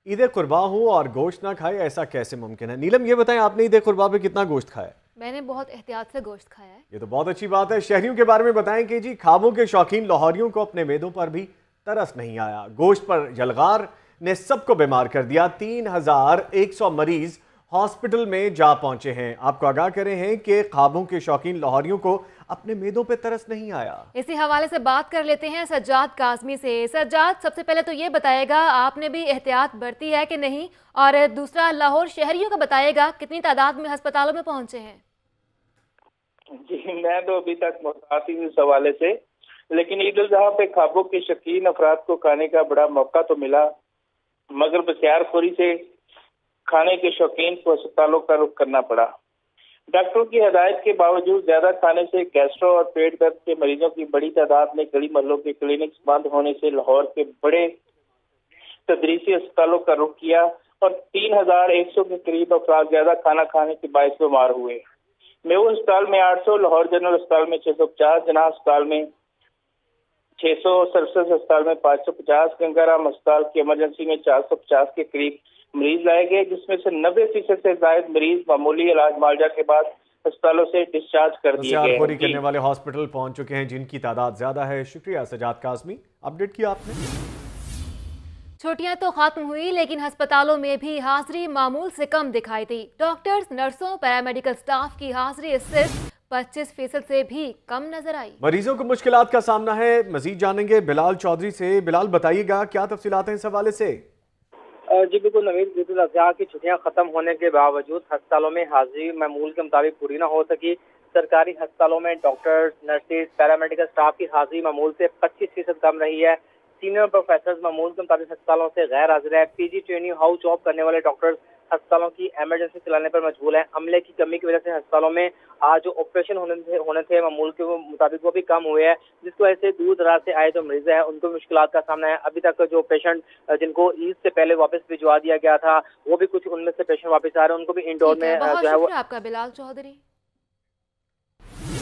ईद कुर्बा हो और गोश्त ना खाए, ऐसा कैसे मुमकिन है? नीलम, ये बताएं, आपने ईद कुर्बा पे कितना गोश्त खाया है? मैंने बहुत एहतियात से गोश्त खाया है। ये तो बहुत अच्छी बात है। शहरियों के बारे में बताएं कि जी खाबों के शौकीन लाहौरियों को अपने मेदों पर भी तरस नहीं आया। गोश्त पर जलगार ने सबको बीमार कर दिया। 3100 मरीज हॉस्पिटल में जा पहुंचे हैं। आपको आगाह करे हैं कि खाबों के शौकीन लाहौरियों को अपने मेदों पे तरस नहीं आया। इसी हवाले से बात कर लेते हैं सज्जाद काज़मी से। सज्जाद, सबसे पहले तो ये बताएगा आपने भी एहतियात बरती है कि नहीं, और दूसरा लाहौर शहरियों का बताएगा कितनी तादाद में अस्पतालों में पहुंचे हैं। जी, मैं तो अभी तक मुतासिर हूं इस हवाले से, लेकिन ईद उल अजहा पे खाबों के शौकीन अफराद को खाने का बड़ा मौका तो मिला, मगर बख्तियारपुरी से खाने के शौकीन को अस्पतालों का रुख करना पड़ा। डॉक्टरों की हिदायत के बावजूद ज्यादा खाने से गैस्ट्रो और पेट दर्द के मरीजों की बड़ी तादाद ने गली महलों के क्लिनिक्स बंद होने से लाहौर के बड़े तदरीसी अस्पतालों का रुख किया और 3100 के करीब अफराद ज्यादा खाना खाने के बायस बीमार हुए। मेऊ अस्पताल में 800, लाहौर जनरल अस्पताल में 650, जना अस्पताल में 600, सरसस अस्पताल में 550, गंगाराम अस्पताल की इमरजेंसी में 450 के करीब मरीज लाए गए, जिसमें से 90% से ज्यादा मरीज मामूली इलाज मुआवजा के बाद अस्पतालों से डिस्चार्ज कर दिए गए। पूरी करने वाले हॉस्पिटल पहुंच चुके हैं जिनकी तादाद ज्यादा है। शुक्रिया सज्जाद काज़मी, अपडेट किया आपने। छुट्टियां तो खत्म हुई, लेकिन अस्पतालों में भी हाजिरी मामूल से कम दिखाई दी। डॉक्टर्स, नर्सों, पैरामेडिकल स्टाफ की हाजिरी सिर्फ 25% से भी कम नजर आई। मरीजों को मुश्किलात का सामना है। मजीद जानेंगे बिलाल चौधरी से। बिलाल, बताइएगा क्या तफसीलात हैं इस हवाले से? जी बिल्कुल नवीद, ईद उल अजहा की छुट्टियां खत्म होने के बावजूद अस्पतालों में हाजिरी मामूल के मुताबिक पूरी न हो सकी। सरकारी अस्पतालों में डॉक्टर्स, नर्सेज, पैरामेडिकल स्टाफ की हाजिरी मामूल से 25% कम रही है। सीनियर प्रोफेसर मामूल के मुताबिक अस्पतालों से गैर हाजिर है। पीजी ट्रेनिंग हाउस जॉब करने वाले डॉक्टर्स अस्पतालों की इमरजेंसी चलाने पर मजबूर है। अमले की कमी की वजह से अस्पतालों में आज जो ऑपरेशन होने थे मामूल के मुताबिक वो भी कम हुए हैं, जिसकी वजह से दूर दराज से आए जो मरीज हैं उनको मुश्किलात का सामना है। अभी तक जो पेशेंट जिनको ईद से पहले वापस भिजवा दिया गया था, वो भी कुछ उनमें से पेशेंट वापस आ रहे हैं, उनको भी इंडोर में जो है वो। आपका बिलाल चौधरी।